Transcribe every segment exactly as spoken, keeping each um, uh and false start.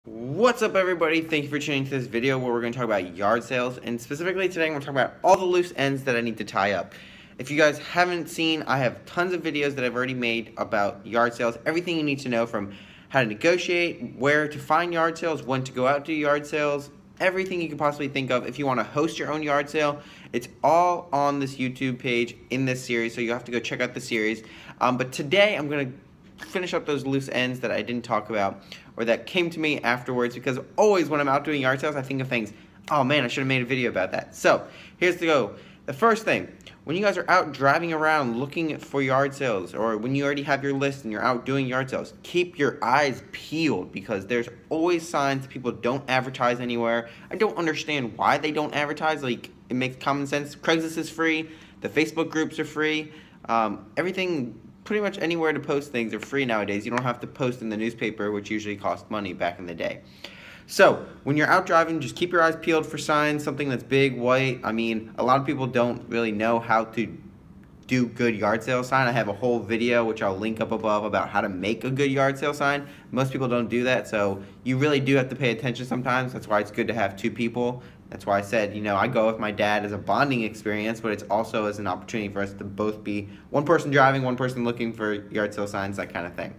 What's up, everybody? Thank you for tuning to this video where we're going to talk about yard sales, and specifically today I'm going to talk about all the loose ends that I need to tie up. If you guys haven't seen, I have tons of videos that I've already made about yard sales, everything you need to know from how to negotiate, where to find yard sales, when to go out to yard sales, everything you can possibly think of. If you want to host your own yard sale, it's all on this YouTube page in this series, so you have to go check out the series. Um, but today I'm going to finish up those loose ends that I didn't talk about or that came to me afterwards, because always when I'm out doing yard sales I think of things, oh man, I should have made a video about that. So here's the go. The first thing, when you guys are out driving around looking for yard sales, or when you already have your list and you're out doing yard sales, keep your eyes peeled, because there's always signs that people don't advertise anywhere. I don't understand why they don't advertise. Like, it makes common sense. Craigslist is free, the Facebook groups are free, um, everything, pretty much anywhere to post things are free nowadays. You don't have to post in the newspaper, which usually cost money back in the day. So when you're out driving, just keep your eyes peeled for signs, something that's big, white. I mean, a lot of people don't really know how to do good yard sale sign. I have a whole video, which I'll link up above, about how to make a good yard sale sign. Most people don't do that, so you really do have to pay attention sometimes. That's why it's good to have two people. That's why I said, you know, I go with my dad as a bonding experience, but it's also as an opportunity for us to both be one person driving, one person looking for yard sale signs, that kind of thing.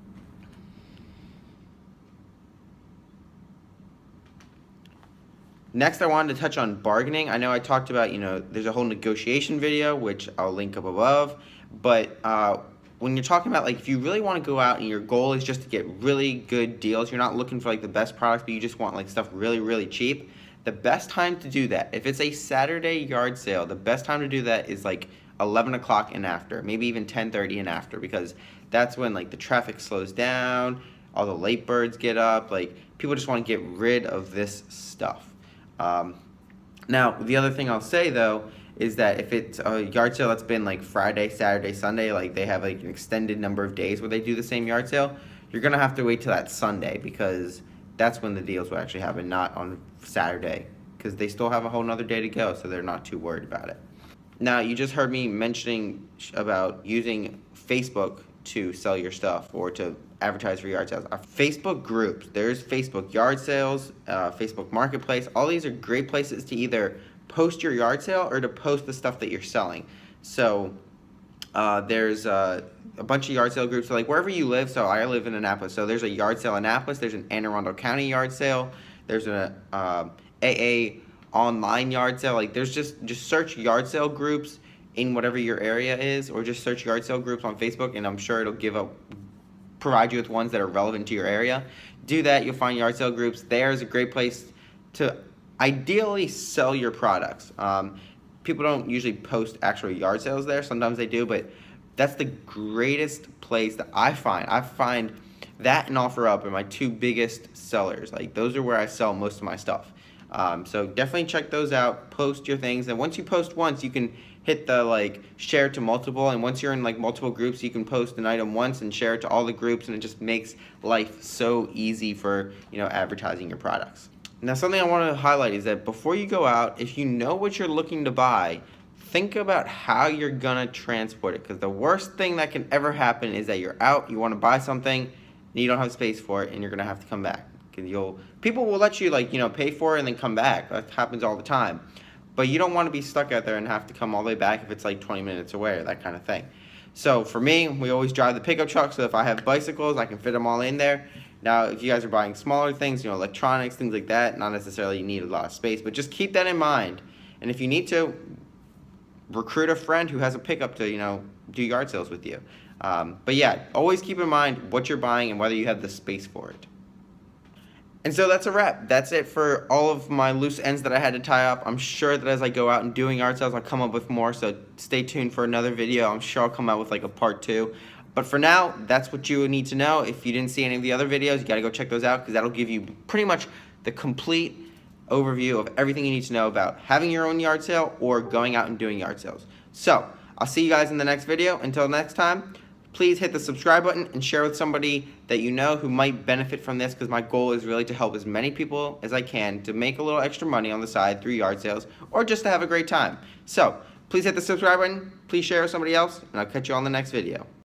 Next, I wanted to touch on bargaining. I know I talked about, you know, there's a whole negotiation video, which I'll link up above, but uh, when you're talking about, like, if you really want to go out and your goal is just to get really good deals, you're not looking for, like, the best products, but you just want, like, stuff really, really cheap, the best time to do that, if it's a Saturday yard sale, the best time to do that is like eleven o'clock and after, maybe even ten thirty and after, because that's when, like, the traffic slows down, all the late birds get up, like, people just want to get rid of this stuff. Um, now, the other thing I'll say, though, is that if it's a yard sale that's been like Friday, Saturday, Sunday, like they have like an extended number of days where they do the same yard sale, you're going to have to wait till that Sunday, because that's when the deals will actually happen, not on Saturday, because they still have a whole nother day to go, so they're not too worried about it. Now, you just heard me mentioning about using Facebook to sell your stuff or to advertise for yard sales. Our Facebook groups, there's Facebook yard sales, uh, Facebook Marketplace, all these are great places to either post your yard sale or to post the stuff that you're selling. So uh, there's uh, a bunch of yard sale groups, so like wherever you live. So I live in Annapolis, so there's a yard sale in Annapolis, there's an Anne Arundel County yard sale, there's an uh, A A online yard sale. Like, there's just just search yard sale groups in whatever your area is, or just search yard sale groups on Facebook, and I'm sure it'll give up provide you with ones that are relevant to your area. Do that, you'll find yard sale groups. There's a great place to ideally sell your products. Um, people don't usually post actual yard sales there. Sometimes they do, but that's the greatest place that I find. I find that and OfferUp are my two biggest sellers. Like, those are where I sell most of my stuff. Um, so definitely check those out. Post your things, and once you post once, you can hit the like share to multiple, and once you're in like multiple groups, you can post an item once and share it to all the groups, and it just makes life so easy for, you know, advertising your products. Now, something I want to highlight is that before you go out, if you know what you're looking to buy, think about how you're gonna transport it, because the worst thing that can ever happen is that you're out, you want to buy something, and you don't have space for it, and you're gonna have to come back. Because you'll people will let you, like, you know, pay for it and then come back. That happens all the time. But you don't want to be stuck out there and have to come all the way back if it's like twenty minutes away or that kind of thing. So for me, we always drive the pickup truck, so if I have bicycles, I can fit them all in there. Now, if you guys are buying smaller things, you know, electronics, things like that, not necessarily you need a lot of space, but just keep that in mind. And if you need to, recruit a friend who has a pickup to, you know, do yard sales with you. Um, but yeah, always keep in mind what you're buying and whether you have the space for it. And so that's a wrap. That's it for all of my loose ends that I had to tie up. I'm sure that as I go out and doing yard sales, I'll come up with more, so stay tuned for another video. I'm sure I'll come out with like a part two. But for now, that's what you need to know. If you didn't see any of the other videos, you gotta go check those out, because that'll give you pretty much the complete overview of everything you need to know about having your own yard sale or going out and doing yard sales. So I'll see you guys in the next video. Until next time, please hit the subscribe button and share with somebody that you know who might benefit from this, because my goal is really to help as many people as I can to make a little extra money on the side through yard sales, or just to have a great time. So please hit the subscribe button, please share with somebody else, and I'll catch you on the next video.